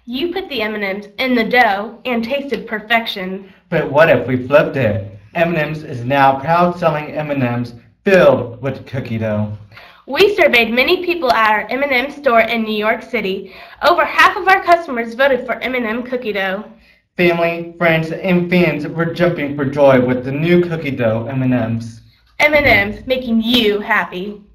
You put the M&Ms in the dough and tasted perfection. But what if we flipped it? M&M's is now proud selling M&M's filled with cookie dough. We surveyed many people at our M&M store in New York City. Over half of our customers voted for M&M cookie dough. Family, friends, and fans were jumping for joy with the new cookie dough M&M's. M&M's, making you happy.